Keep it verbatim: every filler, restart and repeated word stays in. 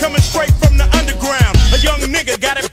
coming straight from the underground. A young nigga got it